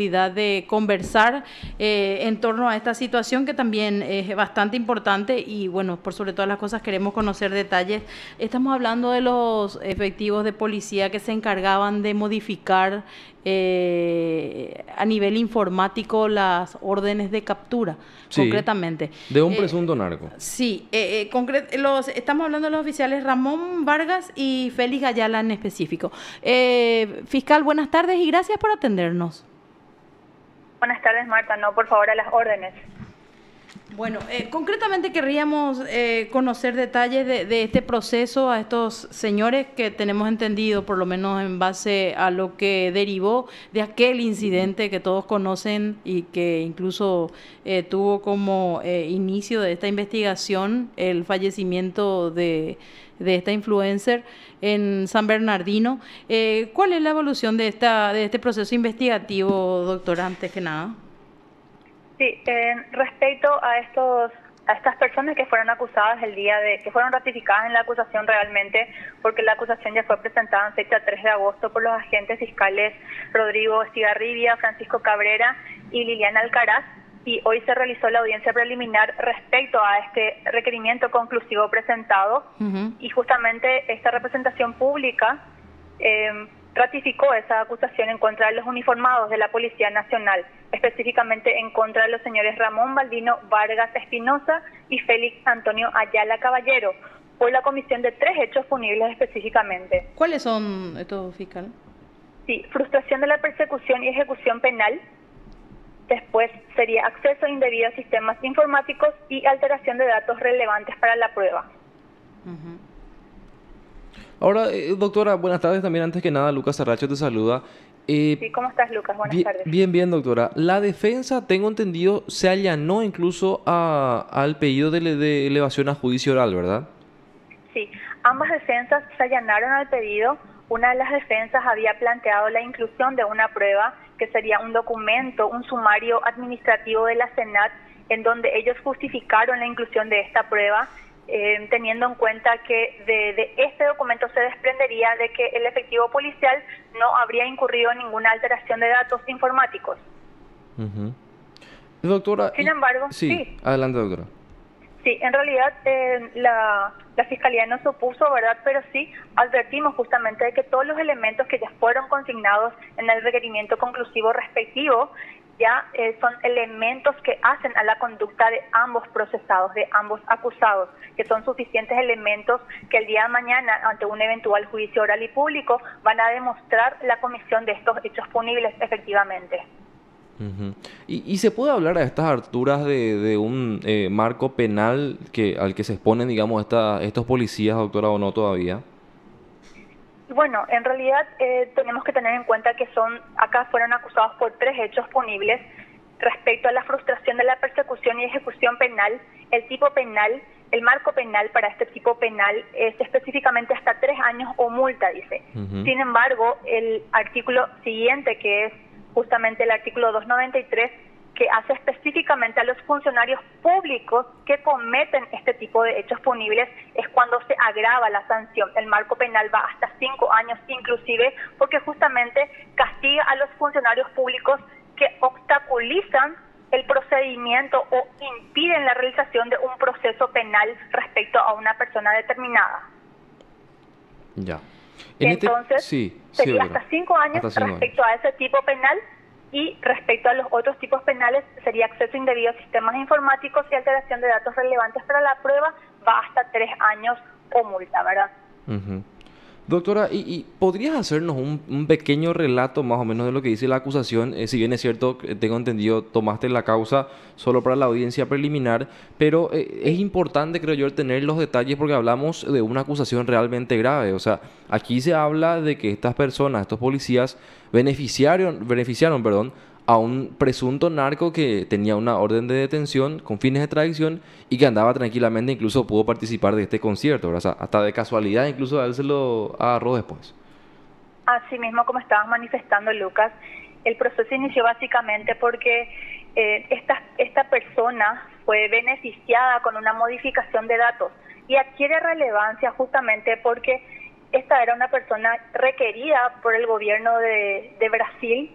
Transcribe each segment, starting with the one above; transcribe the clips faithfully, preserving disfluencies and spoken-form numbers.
de conversar eh, en torno a esta situación que también es bastante importante y bueno, por sobre todas las cosas queremos conocer detalles. Estamos hablando de los efectivos de policía que se encargaban de modificar eh, a nivel informático las órdenes de captura, Sí, concretamente. de un Eh, presunto narco. sí, eh, eh, concret los, estamos hablando de los oficiales Ramón Vargas y Félix Ayala en específico. Eh, fiscal, buenas tardes y gracias por atendernos. Buenas tardes, Marta. No, por favor, a las órdenes. Bueno, eh, concretamente querríamos eh, conocer detalles de, de este proceso a estos señores que tenemos entendido, por lo menos en base a lo que derivó de aquel incidente que todos conocen y que incluso eh, tuvo como eh, inicio de esta investigación el fallecimiento de, de esta influencer en San Bernardino. Eh, ¿Cuál es la evolución de, esta, de este proceso investigativo, doctora, antes que nada? Sí, eh, respecto a estos a estas personas que fueron acusadas el día de, que fueron ratificadas en la acusación realmente, porque la acusación ya fue presentada en fecha tres de agosto por los agentes fiscales Rodrigo Estigarribia, Francisco Cabrera y Liliana Alcaraz, y hoy se realizó la audiencia preliminar respecto a este requerimiento conclusivo presentado, uh-huh. y justamente esta representación pública eh, ratificó esa acusación en contra de los uniformados de la Policía Nacional, específicamente en contra de los señores Ramón Baldino Vargas Espinosa y Félix Antonio Ayala Caballero, por la comisión de tres hechos punibles específicamente. ¿Cuáles son estos, fiscal? Sí, frustración de la persecución y ejecución penal. Después sería acceso indebido a sistemas informáticos y alteración de datos relevantes para la prueba. Uh-huh. Ahora, eh, doctora, buenas tardes también. Antes que nada, Lucas Arracho te saluda. Eh, sí, ¿cómo estás, Lucas? Buenas bien, tardes. Bien, bien, doctora. La defensa, tengo entendido, se allanó incluso a, al pedido de, de elevación a juicio oral, ¿verdad? Sí, ambas defensas se allanaron al pedido. Una de las defensas había planteado la inclusión de una prueba que sería un documento, un sumario administrativo de la Senat, en donde ellos justificaron la inclusión de esta prueba, Eh, teniendo en cuenta que de, de este documento se desprendería de que el efectivo policial no habría incurrido en ninguna alteración de datos informáticos. Uh-huh. Doctora... Sin embargo, sí, sí. Adelante, doctora. Sí, en realidad eh, la, la Fiscalía no se opuso, ¿verdad? Pero sí advertimos justamente de que todos los elementos que ya fueron consignados en el requerimiento conclusivo respectivo ya eh, son elementos que hacen a la conducta de ambos procesados, de ambos acusados, que son suficientes elementos que el día de mañana, ante un eventual juicio oral y público, van a demostrar la comisión de estos hechos punibles efectivamente. Uh-huh. ¿Y, ¿Y se puede hablar a estas alturas de, de un eh, marco penal que al que se exponen, digamos, esta, estos policías, doctora, o no todavía? Bueno, en realidad eh, tenemos que tener en cuenta que son acá fueron acusados por tres hechos punibles. Respecto a la frustración de la persecución y ejecución penal, el tipo penal, el marco penal para este tipo penal es específicamente hasta tres años o multa, dice. Uh-huh. Sin embargo, el artículo siguiente, que es justamente el artículo doscientos noventa y tres, que hace específicamente a los funcionarios públicos que cometen este tipo de hechos punibles, es cuando se agrava la sanción. El marco penal va hasta cinco años inclusive, porque justamente castiga a los funcionarios públicos que obstaculizan el procedimiento o impiden la realización de un proceso penal respecto a una persona determinada. Ya. En Entonces, este... sí, sería sí, hasta cinco años hasta cinco respecto años. a ese tipo penal. Y respecto a los otros tipos penales, sería acceso indebido a sistemas informáticos y alteración de datos relevantes para la prueba, va hasta tres años o multa, ¿verdad? Uh-huh. Doctora, ¿y, y podrías hacernos un, un pequeño relato más o menos de lo que dice la acusación? Eh, si bien es cierto, tengo entendido, tomaste la causa solo para la audiencia preliminar, pero eh, es importante, creo yo, tener los detalles porque hablamos de una acusación realmente grave. O sea, aquí se habla de que estas personas, estos policías, beneficiaron, beneficiaron, perdón, a un presunto narco que tenía una orden de detención con fines de extradición y que andaba tranquilamente, incluso pudo participar de este concierto, ¿verdad? O sea, hasta de casualidad incluso a él se lo agarró después. Así mismo como estabas manifestando, Lucas, el proceso inició básicamente porque eh, esta, esta persona fue beneficiada con una modificación de datos y adquiere relevancia justamente porque esta era una persona requerida por el gobierno de, de Brasil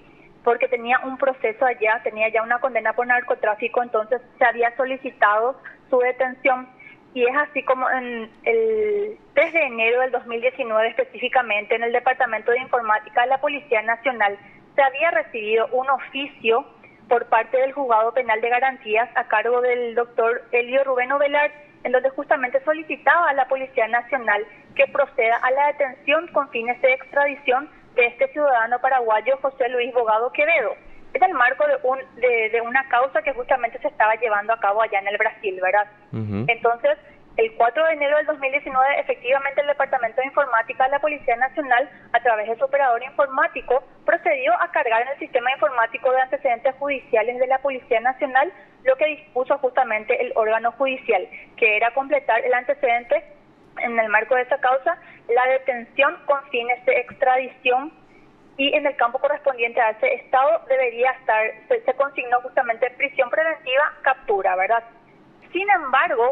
porque tenía un proceso allá, tenía ya una condena por narcotráfico, entonces se había solicitado su detención. Y es así como en el tres de enero del dos mil diecinueve específicamente, en el Departamento de Informática de la Policía Nacional, se había recibido un oficio por parte del Juzgado Penal de Garantías a cargo del doctor Elio Rubén Ovelar, en donde justamente solicitaba a la Policía Nacional que proceda a la detención con fines de extradición de este ciudadano paraguayo José Luis Bogado Quevedo, en el marco de, un, de, de una causa que justamente se estaba llevando a cabo allá en el Brasil, ¿verdad? Uh-huh. Entonces, el cuatro de enero del dos mil diecinueve, efectivamente el Departamento de Informática de la Policía Nacional, a través de su operador informático, procedió a cargar en el sistema informático de antecedentes judiciales de la Policía Nacional lo que dispuso justamente el órgano judicial, que era completar el antecedente en el marco de esa causa, la detención con fines de extradición, y en el campo correspondiente a ese estado debería estar, se, se consignó justamente prisión preventiva, captura, ¿verdad? Sin embargo,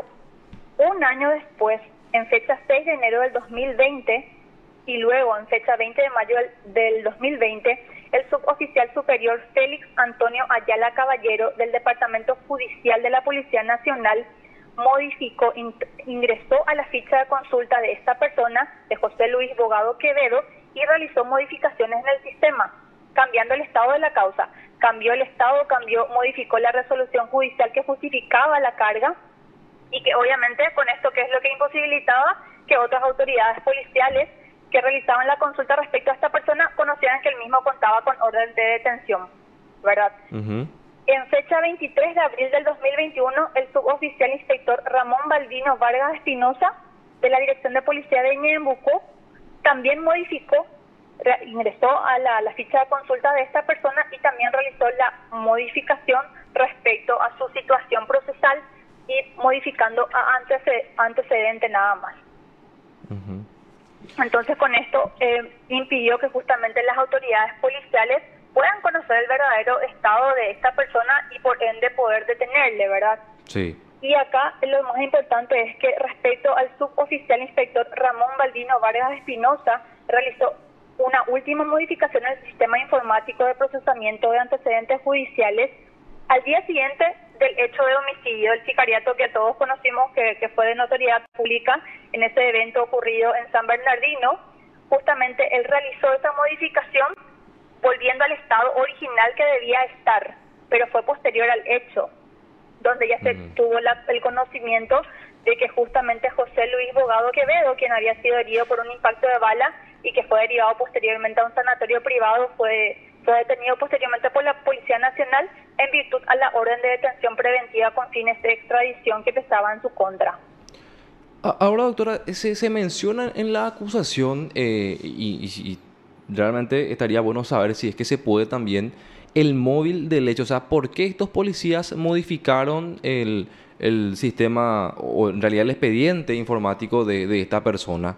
un año después, en fecha seis de enero del dos mil veinte, y luego en fecha veinte de mayo del dos mil veinte, el suboficial superior Félix Antonio Ayala Caballero del Departamento Judicial de la Policía Nacional modificó, in, ingresó a la ficha de consulta de esta persona, de José Luis Bogado Quevedo, y realizó modificaciones en el sistema, cambiando el estado de la causa. Cambió el estado, cambió, modificó la resolución judicial que justificaba la carga, y que obviamente con esto, ¿qué es lo que imposibilitaba? Que otras autoridades policiales que realizaban la consulta respecto a esta persona conocieran que el mismo contaba con orden de detención, ¿verdad? Uh-huh. En fecha veintitrés de abril del dos mil veintiuno, el suboficial inspector Ramón Baldino Vargas Espinosa, de la Dirección de Policía de Ñembucú, también modificó, ingresó a la, la ficha de consulta de esta persona y también realizó la modificación respecto a su situación procesal y modificando a anteced- antecedente nada más. Uh-huh. Entonces con esto eh, impidió que justamente las autoridades policiales puedan conocer el verdadero estado de esta persona y por ende poder detenerle, ¿verdad? Sí. Y acá lo más importante es que respecto al suboficial inspector Ramón Baldino Vargas Espinosa, realizó una última modificación en el sistema informático de procesamiento de antecedentes judiciales al día siguiente del hecho de homicidio, el sicariato que todos conocimos, que, que fue de notoriedad pública en ese evento ocurrido en San Bernardino. Justamente él realizó esa modificación volviendo al estado original que debía estar, pero fue posterior al hecho, donde ya se uh-huh. tuvo la, el conocimiento de que justamente José Luis Bogado Quevedo, quien había sido herido por un impacto de bala y que fue derivado posteriormente a un sanatorio privado, fue, fue detenido posteriormente por la Policía Nacional en virtud a la orden de detención preventiva con fines de extradición que pesaba en su contra. Ahora, doctora, se, se menciona en la acusación eh, y, y, y realmente estaría bueno saber si es que se puede también el móvil del hecho, o sea, ¿por qué estos policías modificaron el, el sistema o en realidad el expediente informático de, de esta persona?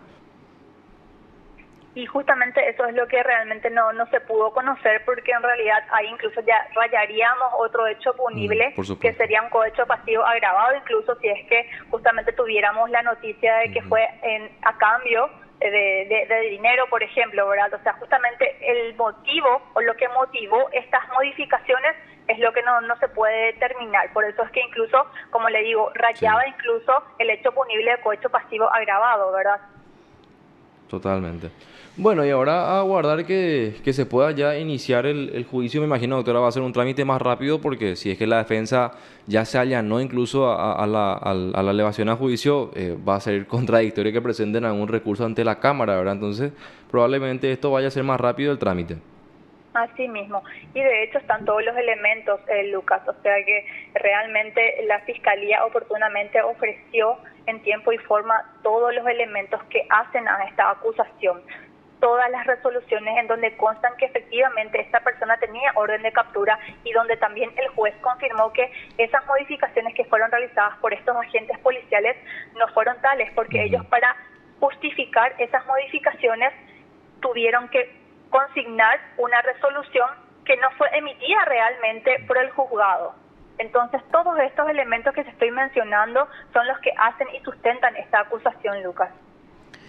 Y justamente eso es lo que realmente no, no se pudo conocer, porque en realidad ahí incluso ya rayaríamos otro hecho punible, mm, que sería un cohecho pasivo agravado, incluso si es que justamente tuviéramos la noticia de que uh-huh. fue en, a cambio de, de, de dinero, por ejemplo, ¿verdad? O sea, justamente el motivo o lo que motivó estas modificaciones es lo que no, no se puede determinar. Por eso es que incluso, como le digo, rayaba sí. incluso el hecho punible de cohecho pasivo agravado, ¿verdad? Totalmente. Bueno, y ahora a guardar que, que se pueda ya iniciar el, el juicio. Me imagino, doctora, va a ser un trámite más rápido porque si es que la defensa ya se allanó incluso a, a, la, a, a la elevación a juicio, eh, va a ser contradictorio que presenten algún recurso ante la Cámara, ¿verdad? Entonces, probablemente esto vaya a ser más rápido el trámite. Así mismo. Y de hecho están todos los elementos, eh, Lucas. O sea que realmente la Fiscalía oportunamente ofreció en tiempo y forma todos los elementos que hacen a esta acusación. Todas las resoluciones en donde constan que efectivamente esta persona tenía orden de captura y donde también el juez confirmó que esas modificaciones que fueron realizadas por estos agentes policiales no fueron tales, porque uh-huh. ellos para justificar esas modificaciones tuvieron que consignar una resolución que no fue emitida realmente por el juzgado. Entonces todos estos elementos que se estoy mencionando son los que hacen y sustentan esta acusación, Lucas.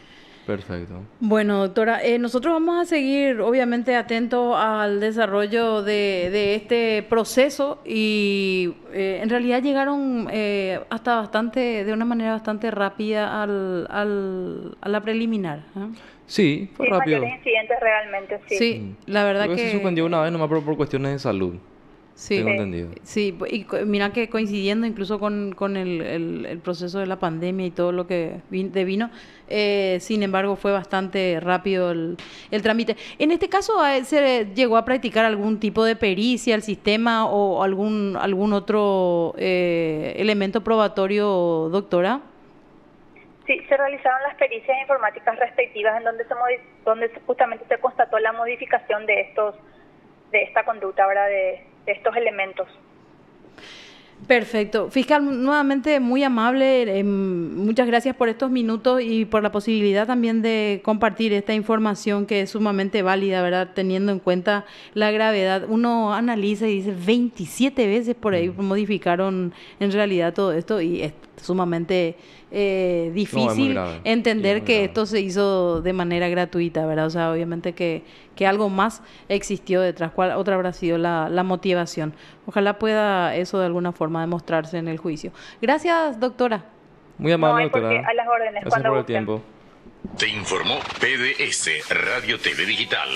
Perfecto. Bueno, doctora, eh, nosotros vamos a seguir obviamente atentos al desarrollo de, de este proceso y eh, en realidad llegaron eh, hasta bastante, de una manera bastante rápida al, al, a la preliminar, ¿eh? Sí, fue Sí, rápido. mayores incidentes realmente, sí. Sí, la verdad Creo que que... se suspendió una vez nomás por, por cuestiones de salud. Sí, Tengo Sí. entendido. sí, y co- mira que coincidiendo incluso con, con el, el- el proceso de la pandemia y todo lo que vin- devino, eh, sin embargo fue bastante rápido el, el trámite. En este caso, ¿a- ¿se llegó a practicar algún tipo de pericia al sistema o algún, algún otro eh, elemento probatorio, doctora? Sí, se realizaron las pericias informáticas respectivas en donde se modi- donde se- justamente se constató la modificación de estos de esta conducta, ¿verdad? De, de estos elementos. Perfecto. Fiscal, nuevamente muy amable. eh, muchas gracias por estos minutos y por la posibilidad también de compartir esta información que es sumamente válida, ¿verdad? Teniendo en cuenta la gravedad. Uno analiza y dice veintisiete veces por ahí modificaron en realidad todo esto y es sumamente eh, difícil grave. entender Sí, es muy que grave. esto se hizo de manera gratuita, ¿verdad? O sea, obviamente que, que algo más existió detrás. ¿Cuál otra habrá sido la, la motivación? Ojalá pueda eso de alguna forma demostrarse en el juicio. Gracias, doctora. Muy No amable, hay por qué, doctora. a las órdenes, Gracias cuando por el gusten. tiempo. Te informó P D S, Radio T V Digital.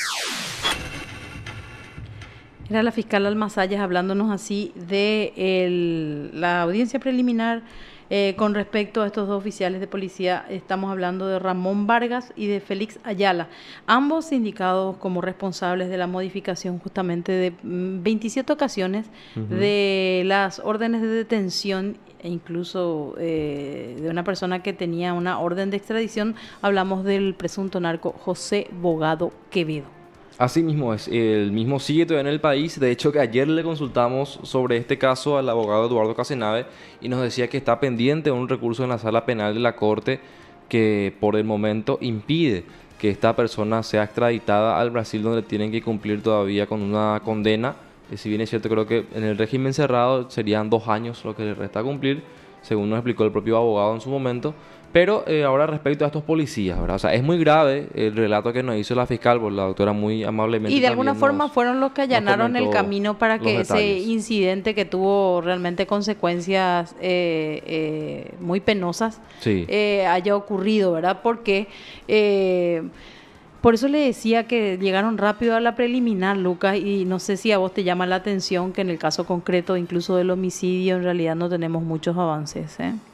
Era la fiscal Almazayas hablándonos así de el- la audiencia preliminar eh, con respecto a estos dos oficiales de policía. Estamos hablando de Ramón Vargas y de Félix Ayala, ambos indicados como responsables de la modificación justamente de mm, veintisiete ocasiones Ujú. de las órdenes de detención e incluso eh, de una persona que tenía una orden de extradición. Hablamos del presunto narco José Bogado Quevedo. Así mismo es, el mismo sigue todavía en el país. De hecho, que ayer le consultamos sobre este caso al abogado Eduardo Casenave y nos decía que está pendiente un recurso en la sala penal de la Corte que por el momento impide que esta persona sea extraditada al Brasil, donde tienen que cumplir todavía con una condena. Que si bien es cierto, creo que en el régimen cerrado serían dos años lo que le resta cumplir, según nos explicó el propio abogado en su momento. Pero eh, ahora respecto a estos policías, ¿verdad? O sea, es muy grave el relato que nos hizo la fiscal, por la doctora muy amablemente. Y de alguna también forma nos- fueron los que nos allanaron el comentó camino para los que ese detalles. incidente que tuvo realmente consecuencias eh, eh, muy penosas Sí. eh, haya ocurrido, ¿verdad? Porque eh, por eso le decía que llegaron rápido a la preliminar, Lucas, y no sé si a vos te llama la atención que en el caso concreto incluso del homicidio en realidad no tenemos muchos avances, ¿eh?